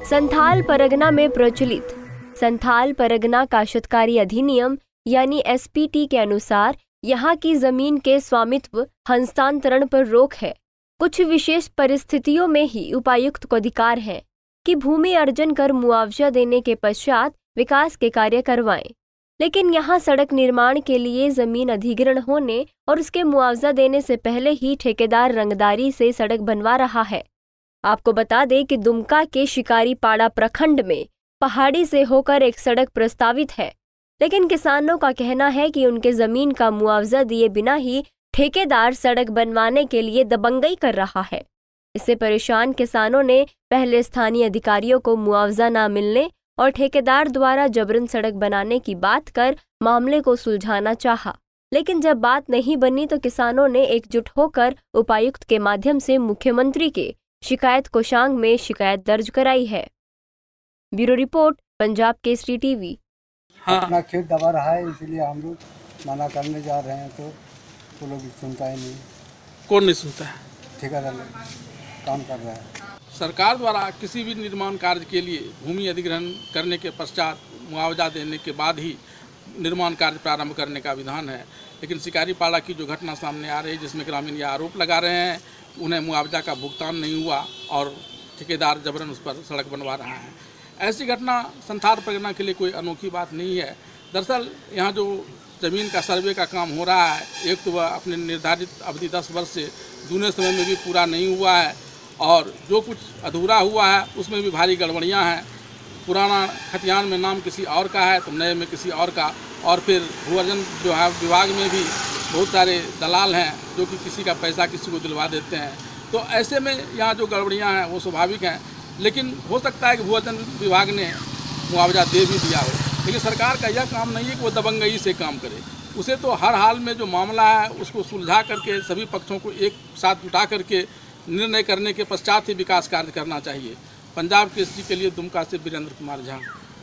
संथाल परगना में प्रचलित संथाल परगना काश्तकारी अधिनियम यानी SPT के अनुसार यहाँ की जमीन के स्वामित्व हस्तांतरण पर रोक है। कुछ विशेष परिस्थितियों में ही उपायुक्त को अधिकार है कि भूमि अर्जन कर मुआवजा देने के पश्चात विकास के कार्य करवाएं। लेकिन यहाँ सड़क निर्माण के लिए जमीन अधिग्रहण होने और उसके मुआवजा देने से पहले ही ठेकेदार रंगदारी से सड़क बनवा रहा है। आपको बता दें कि दुमका के शिकारीपाड़ा प्रखंड में पहाड़ी से होकर एक सड़क प्रस्तावित है, लेकिन किसानों का कहना है कि उनके जमीन का मुआवजा दिए बिना ही ठेकेदार सड़क बनवाने के लिए दबंगई कर रहा है। इससे परेशान किसानों ने पहले स्थानीय अधिकारियों को मुआवजा न मिलने और ठेकेदार द्वारा जबरन सड़क बनाने की बात कर मामले को सुलझाना चाहा, लेकिन जब बात नहीं बनी तो किसानों ने एकजुट होकर उपायुक्त के माध्यम से मुख्यमंत्री के शिकायत कोषांग में शिकायत दर्ज कराई है। Bureau report, Punjab Kesari TV. हाँ। अपना खेत दबा रहा है, इसलिए हम लोग मना करने जा रहे हैं तो वो लोग सुनता ही नहीं। कौन नहीं सुनता है? ठेकेदार काम कर रहा है। सरकार द्वारा किसी भी निर्माण कार्य के लिए भूमि अधिग्रहण करने के पश्चात मुआवजा देने के बाद ही निर्माण कार्य प्रारंभ करने का विधान है, लेकिन शिकारीपाड़ा की जो घटना सामने आ रही है जिसमें ग्रामीण यह आरोप लगा रहे हैं उन्हें मुआवजा का भुगतान नहीं हुआ और ठेकेदार जबरन उस पर सड़क बनवा रहा है। ऐसी घटना संथाल परगना के लिए कोई अनोखी बात नहीं है। दरअसल यहाँ जो ज़मीन का सर्वे का काम हो रहा है, एक तो वह अपने निर्धारित अवधि 10 वर्ष से दूने समय में भी पूरा नहीं हुआ है और जो कुछ अधूरा हुआ है उसमें भी भारी गड़बड़ियाँ हैं। पुराना खतियान में नाम किसी और का है तो नए में किसी और का, और फिर भू अर्जन विभाग में भी बहुत सारे दलाल हैं जो कि किसी का पैसा किसी को दिलवा देते हैं। तो ऐसे में यहाँ जो गड़बड़ियाँ हैं वो स्वाभाविक हैं, लेकिन हो सकता है कि भू अर्जन विभाग ने मुआवजा दे भी दिया हो, लेकिन सरकार का यह काम नहीं है कि वो दबंगई से काम करे। उसे तो हर हाल में जो मामला है उसको सुलझा करके सभी पक्षों को एक साथ जुटा करके निर्णय करने के पश्चात ही विकास कार्य करना चाहिए। पंजाब केसरी के लिए दुमका से वीरेंद्र कुमार झा।